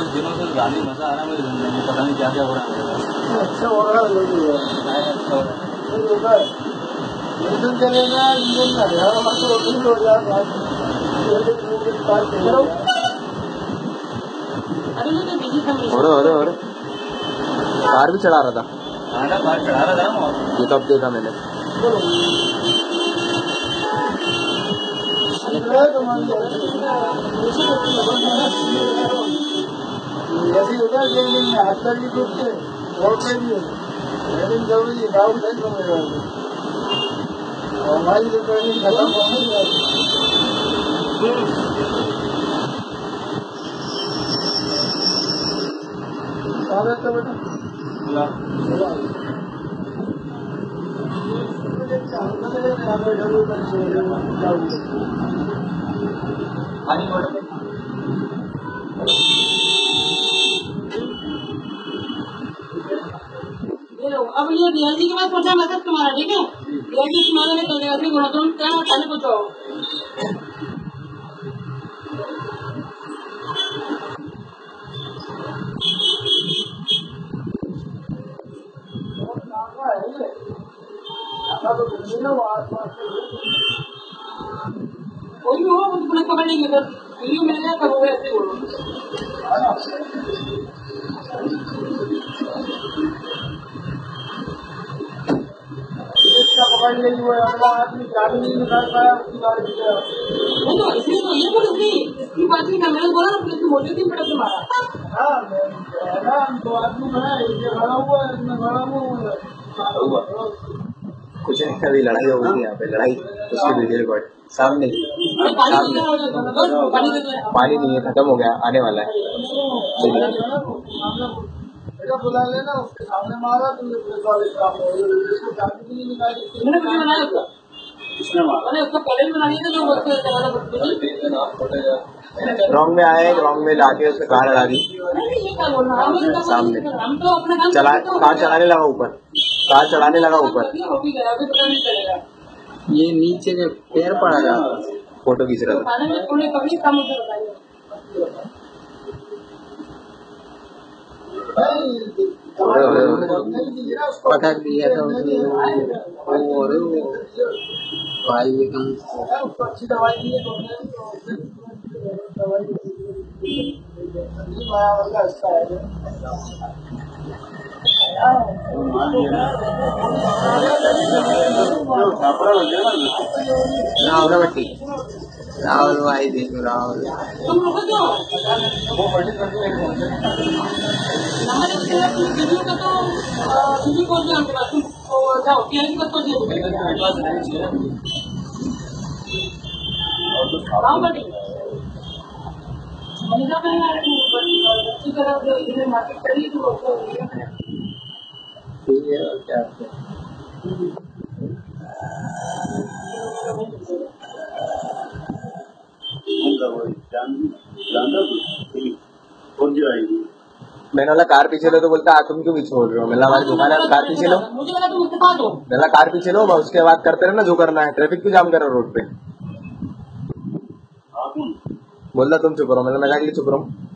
दिनों से गाली मजा आ रहा है मुझे घूमने में, पता नहीं क्या क्या हो रहा है। अच्छा हो रहा है इंजन चलेगा, इंजन का यार हमारे तो नहीं हो जाएगा। और कार भी चढ़ा रहा था। कार चढ़ा रहा था ये कब देखा मैंने। ऐसे होता है हाथ पर भी टूटते और पे भी लेकिन जरूरी गाँव नहीं समझेगा हमारी रिपेयरिंग खत्म हो गई। तो बेटा अब ये डीआईजी के पास पहुंचा मैसेज तुम्हारा, ठीक है? डीआईजी तुम्हारे में चल जाएगा, तुम क्या थाने पहुंचाओ। कोई भी हो तुम्हें पकड़ लेंगे, बस वीडियो मिल जाए कब ऐसे बोलो। पकड़ लेगी वो अगला आदमी गाड़ी नहीं निकाल पाया उसकी गाड़ी तो इसलिए तो ये पुलिस नहीं इसकी बात नहीं, मैंने बोला ना पुलिस मोटे दिन पड़े तुम्हारा। हाँ दो आदमी बना है, ये खड़ा हुआ है, इसमें खड़ा हुआ कुछ नहीं, अभी लड़ाई हो गई यहाँ पे, लड़ाई उसकी वीडियो रिकॉर्ड सामने पानी नहीं है, खत्म हो गया, आने वाला है। बुला लेना, उसके सामने मारा तो इसको गाड़ी भी नहीं निकाली। रॉन्ग में आए, रॉन्ग में लाके उसने कार लड़ा दी सामने, चला कार चलाने लगा ऊपर, कार चलाने लगा ऊपर, ये नीचे के पैर पड़ा था, फोटो खींच रहा था। पटक दिया था उसने और भाई ये अच्छी दवाई दी है राहुल भट्टी, राहुल भाई देखो राहुल ठीक है और क्या मैंने बोला कार पीछे लो, तो बोलता तुम क्यों पीछे बोल रहे हो। मैंने हमारी दुकान है, कार पीछे लो। मैंने कार पीछे लो, उसके बाद करते रहे ना जो करना है, ट्रैफिक क्यों जाम कर रहे हो रोड पे। बोलता तुम चुप रहो, मैंने लगा चुप रहो।